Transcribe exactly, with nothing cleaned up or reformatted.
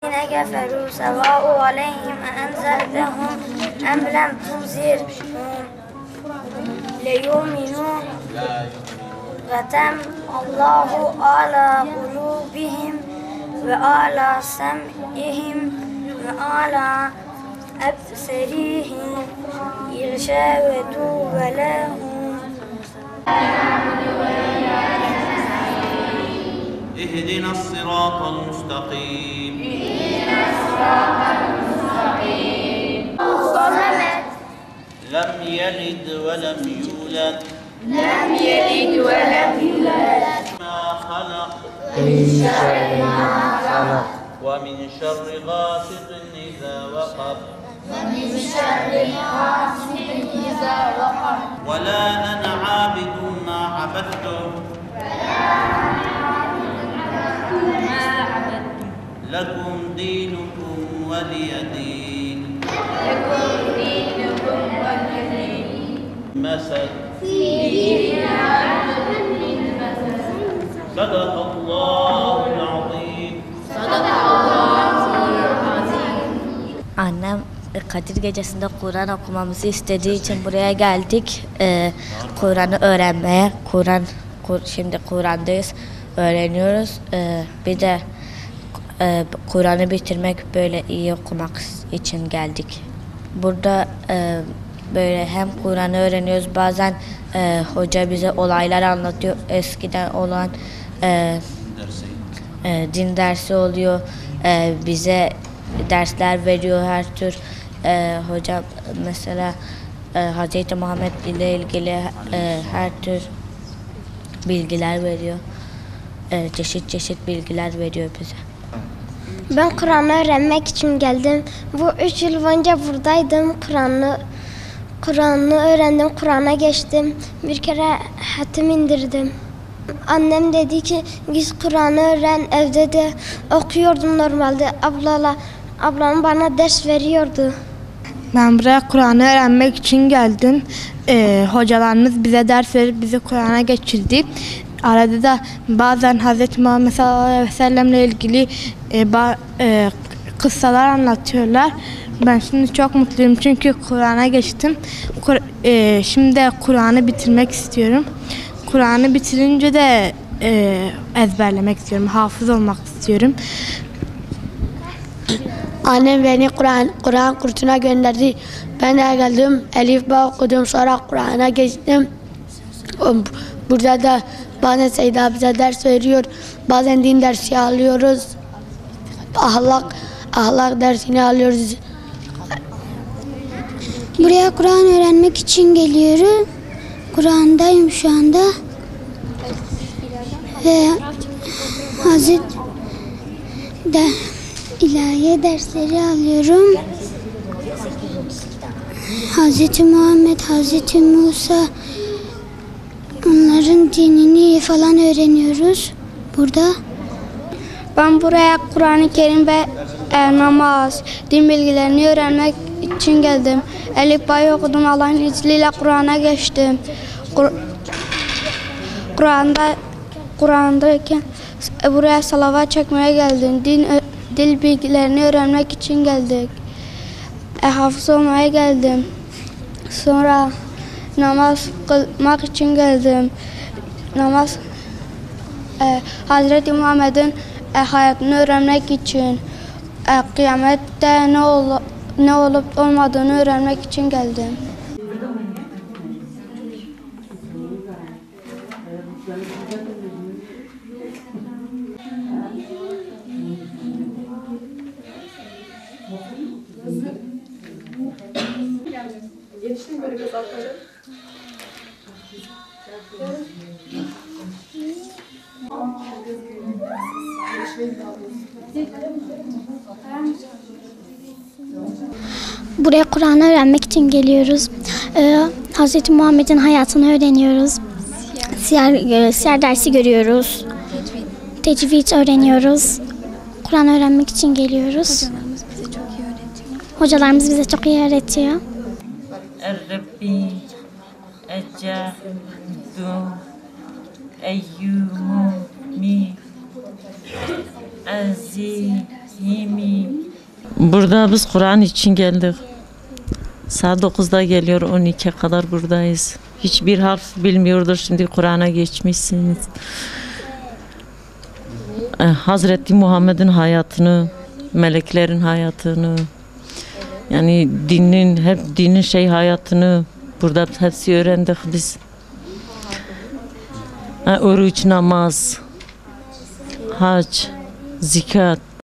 الذين كفروا سواء عليهم أأنذرتهم أم لم تنذرهم ليؤمنون ختم الله على قلوبهم وعلى سمعهم وعلى أبصارهم غشاوة ولهم اهدنا الصراط المستقيم اهدنا الصراط المستقيم صمد لم يلد ولم يولد لم يلد ولم يولد ما خلق من شر ما خلق ومن شر غاسق إذا وقب ومن شر حاسد إذا وقب ولا أنا عابد ما عبدتم لكم دينكم ولي دين لكم دينكم ولي دين مثل سيدنا من مثل صدق الله العظيم صدق الله العظيم. Annem Kadir Gecesi'nde Kur'an okumamızı istediği için buraya geldik. Ee, Kur'an'ı öğrenmeye. Kur'an Kur, şimdi Kur'an'dayız. Öğreniyoruz. Ee, bir de e, Kur'an'ı bitirmek, böyle iyi okumak için geldik. Burada e, böyle hem Kur'an'ı öğreniyoruz. Bazen e, hoca bize olaylar anlatıyor. Eskiden olan e, e, din dersi oluyor. E, bize dersler veriyor her tür. E, hocam mesela e, Hazreti Muhammed ile ilgili e, her tür bilgiler veriyor. E, çeşit çeşit bilgiler veriyor bize. Ben Kur'an'ı öğrenmek için geldim. Bu üç yıl boyunca buradaydım. Kur'an'ı Kur'an'ı öğrendim, Kur'an'a geçtim. Bir kere hatim indirdim. Annem dedi ki git Kur'an'ı öğren, evde de okuyordum normalde. Ablala, ablam bana ders veriyordu. Ben buraya Kur'an'ı öğrenmek için geldim. Ee, hocalarımız bize ders verip bizi Kur'an'a geçirdi. Arada da bazen Hz. Muhammed sallallahu aleyhi ve sellemle ilgili e, ba, e, kıssalar anlatıyorlar. Ben şimdi çok mutluyum çünkü Kur'an'a geçtim. Kur, e, şimdi de Kur'an'ı bitirmek istiyorum. Kur'an'ı bitirince de e, ezberlemek istiyorum, hafız olmak istiyorum. Annem beni Kur'an Kur'an kursuna gönderdi. Ben de geldim, Elif Ba okudum, sonra Kur'an'a geçtim. Burada da bazen Seyda bize ders veriyor, bazen din dersi alıyoruz, ahlak ahlak dersini alıyoruz. Buraya Kur'an öğrenmek için geliyorum. Kur'an'dayım şu anda. Ve Hazreti de ilahiye dersleri alıyorum. Hazreti Muhammed, Hazreti Musa, onların dinini falan öğreniyoruz burada. Ben buraya Kur'an-ı Kerim ve e, namaz, din bilgilerini öğrenmek için geldim. Elif Ba'yı okudum, Allah'ın izniyle Kur'an'a geçtim. Kur, Kur'an'da Kur'an'dayken buraya salavat çekmeye geldim. Din, dil bilgilerini öğrenmek için geldik. E, hafız olmaya geldim. Sonra namaz kılmak için geldim. Namaz e, Hazreti Muhammed'in e, hayatını öğrenmek için, e, kıyamette ne, ol, ne olup olmadığını öğrenmek için geldim. Yetiştim böyle biraz altlara. Buraya Kur'an'ı öğrenmek için geliyoruz. Ee, Hazreti Muhammed'in hayatını öğreniyoruz. Siyer, siyer dersi görüyoruz. Tecvid öğreniyoruz. Kur'an öğrenmek için geliyoruz. Hocalarımız bize çok iyi öğretiyor. Hocalarımız bize çok iyi öğretiyor. Rabbi ecahdu eyyumu mi azimi Burada biz Kur'an için geldik. Saat dokuzda geliyor, on ikiye kadar buradayız. Hiçbir harf bilmiyordur, şimdi Kur'an'a geçmişsiniz. Ee, Hazreti Muhammed'in hayatını, meleklerin hayatını, yani dinin, hep dinin şey hayatını burada hepsi öğrendik biz. Ee, oruç, namaz, hac, zikat,